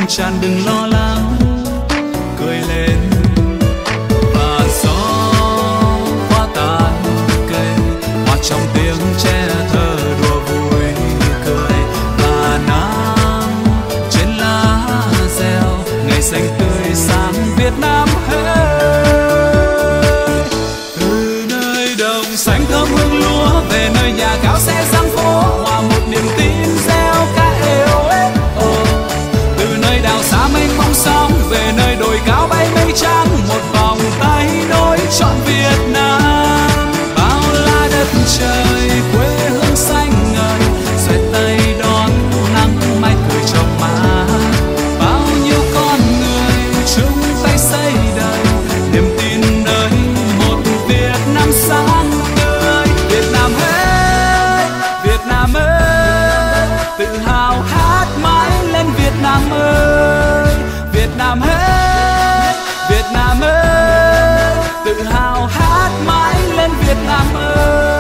tràn đừng lo lắng, cười lên. Và gió hoa tàn cây, hoa trong tiếng tre thơ đùa vui cười. Và nắng trên lá reo, ngày xanh tươi sáng Việt Nam ơi. Từ nơi đồng xanh thơm hương lúa, về nơi nhà cao xe giang phố, hòa một niềm tin reo ca êu ếch. Từ nơi đảo xa mênh mông sóng, về nơi đồi cao bay mây trắng, một vòng tay nối trọn Việt Nam. Bao la đất trời quê hương xanh ngời, xoay tay đón nắng mai cười trong má. Bao nhiêu con người chung tay xây đời, niềm tin nơi một Việt Nam sáng tươi. Việt Nam ơi, Việt Nam ơi, tự hào hát mãi lên Việt Nam ơi. Việt Nam ơi, Việt Nam ơi, tự hào hát mãi lên Việt Nam ơi.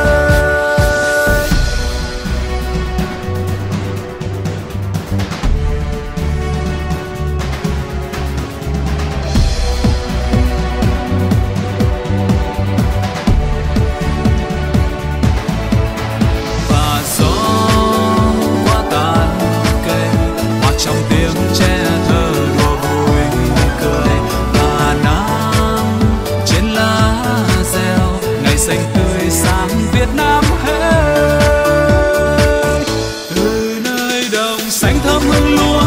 Và gió qua tàn cây, hoa trong tiếng tre thơ đùa vui cười. Và nắng trên lá reo, ngày xanh tươi sáng Việt Nam ơi. Từ nơi đồng xanh thơm hương lúa,